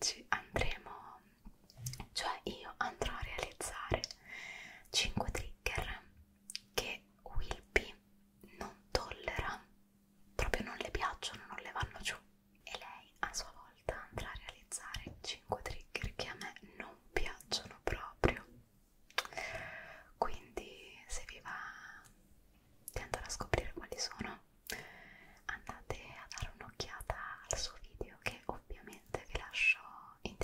oggi andremo, cioè io andrò a realizzare 5 trigger che Wilby non tollera, proprio non le piacciono, non le vanno giù, e lei a sua volta andrà a realizzare 5 trigger che a me non piacciono proprio. Quindi se vi va di andare a scoprire quali sono, andate a dare un'occhiata al suo video, che ovviamente vi lascio in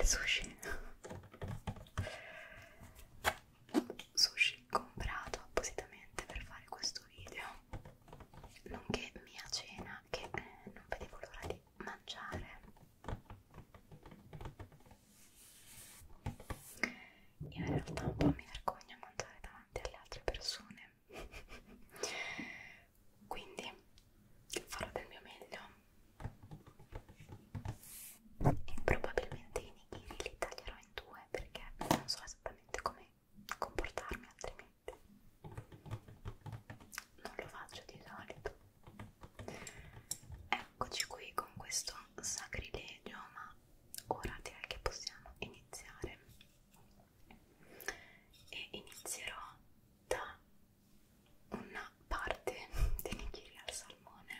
sushi. Sushi comprato appositamente per fare questo video, nonché mia cena che non vedevo l'ora di mangiare. Io in realtà un po' mi vergogno a mangiare davanti alle altre persone, quindi farò del mio meglio e probabilmente i nigiri li taglierò in due perché non so esattamente come comportarmi altrimenti. Non lo faccio di solito. Eccoci qui con questo sacrilegio, ma ora direi che possiamo iniziare. E inizierò da una parte dei nigiri al salmone.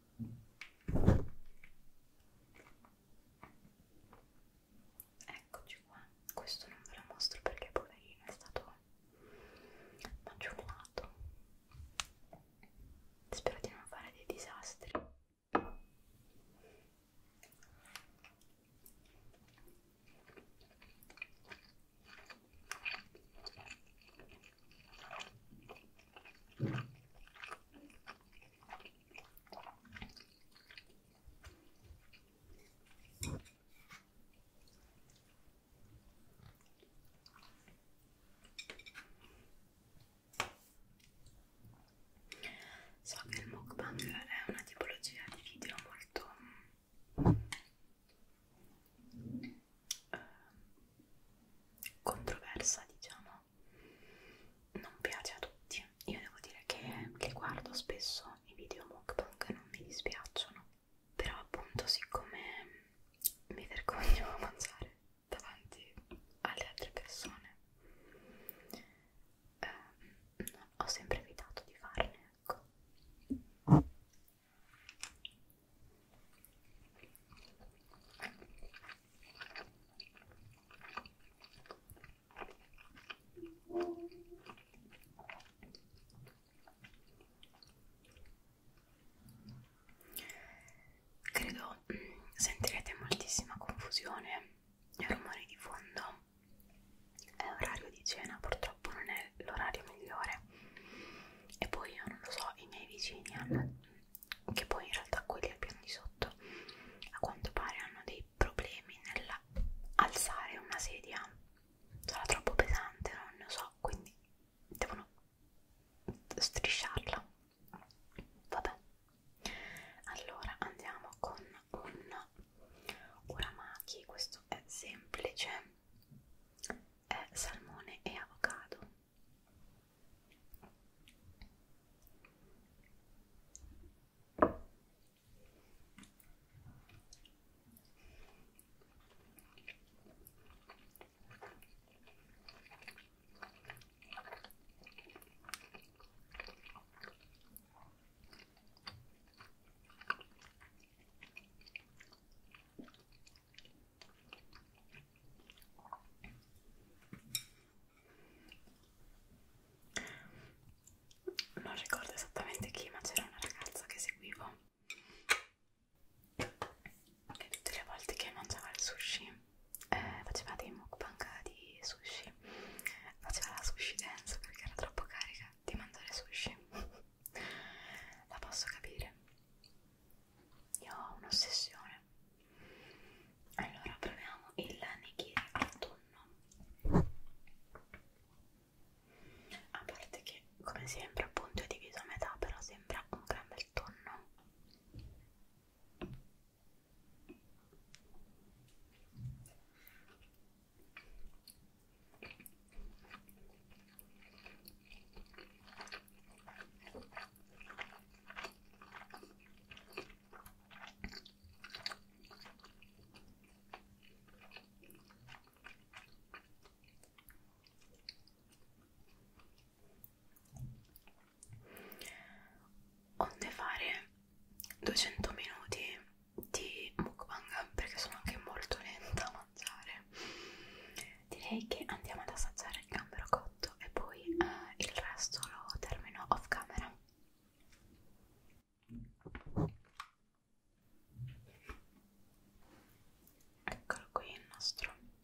Eccoci qua, questo non ve lo mostro perché poverino è stato maciullato. Spero di non fare dei disastri. So che il mukbang è una tipologia di video molto controversa, diciamo, non piace a tutti. Io devo dire che li guardo spesso i video mukbang e non mi dispiacciono, però appunto siccome mi vergogno a mangiare davanti alle altre persone, ho sempre evitato di farne, ecco. Credo sentirete moltissima confusione e rumori di fondo. È orario di cena, purtroppo non è l'orario migliore. E poi io non lo so, i miei vicini hanno, che poi in realtà quelli al piano di sotto, a quanto pare hanno dei problemi nell'alzare una sedia, sarà troppo pesante, non lo so, quindi devono strisciarla. Vabbè, allora andiamo con un uramaki. Questo è semplice, è salmone e avocado. Non ricordo esattamente chi, ma c'era una ragazza che seguivo che tutte le volte che mangiava il sushi faceva dei mukbang di sushi, faceva la sushi dance perché era troppo carica di mangiare sushi. La posso capire, io ho un'ossessione. Allora proviamo il nigiri al tonno. A parte che come sempre appunto è diviso a metà, però sembra un gran bel tonno. Onde fare 200 minuti di mukbang perché sono anche molto lenta a mangiare. Direi che andiamo ad assaggiare il gambero cotto e poi il resto lo termino off camera. Eccolo qui il nostro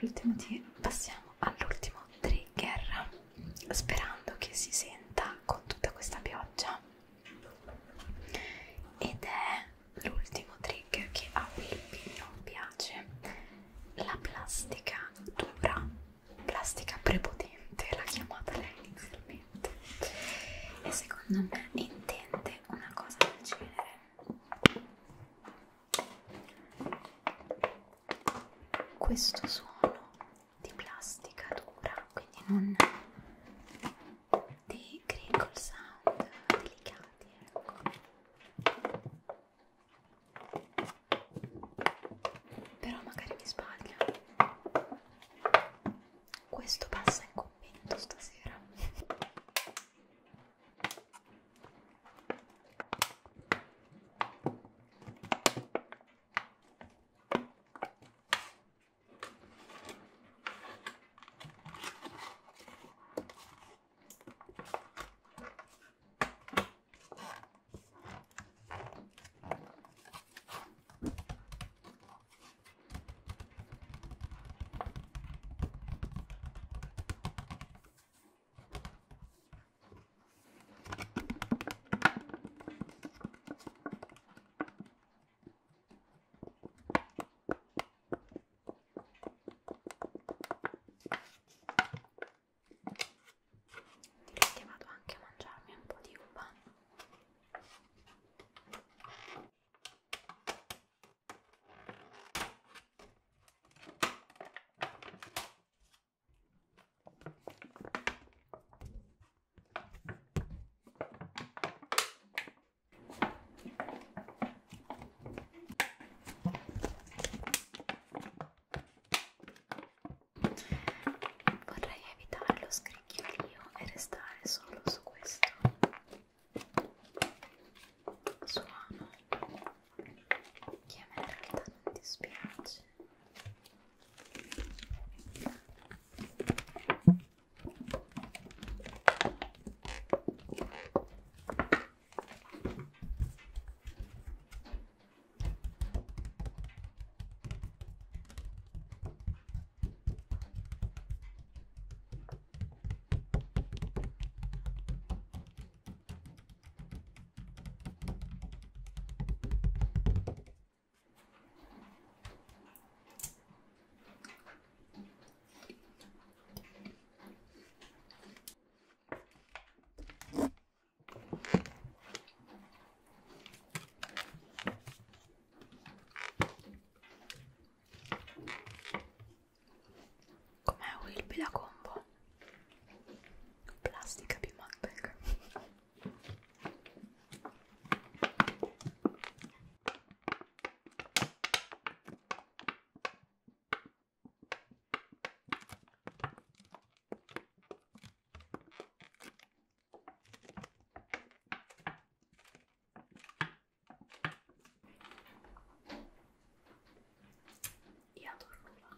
passiamo all'ultimo trigger, sperando che si senta con tutta questa pioggia, ed è l'ultimo trigger che a Wilby non piace: la plastica dura, plastica prepotente l'ha chiamata lei inizialmente, e secondo me intende una cosa del genere. Questo suono di plastica dura, quindi non di crinkle sound delicati, ecco. Però magari mi sbaglio. Questo passa in commento stasera. Direi che vado anche a mangiarmi un po' di uva. Vorrei evitare lo scricchiolio e restare solo su questo suono, che a me in realtà non dispiace. Com'è Wilby la combo? Plastica più mukbang. Io adoro l'uva.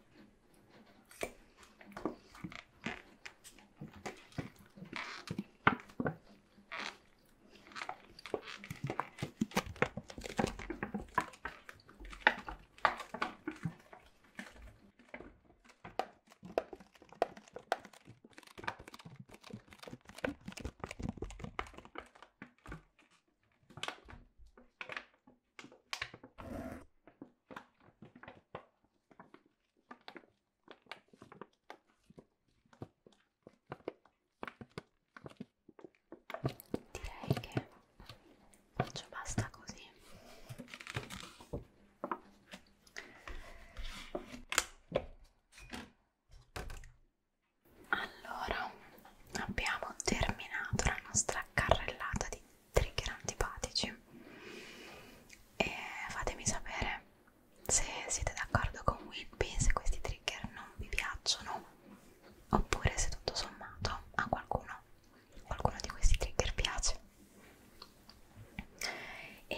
Direi che faccio basta così. Allora, abbiamo terminato la nostra carrellata di trigger antipatici e fatemi sapere se siete d'accordo con Wilby, se questi trigger non vi piacciono, oppure se tutto sommato a qualcuno di questi trigger piace. E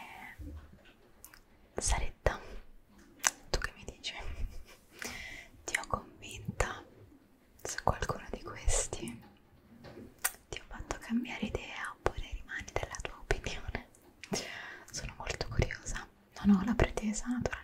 Saretta, tu che mi dici? Ti ho convinta? Se qualcuno di questi ti ha fatto cambiare idea oppure rimani della tua opinione? Sono molto curiosa, non ho la pretesa naturalmente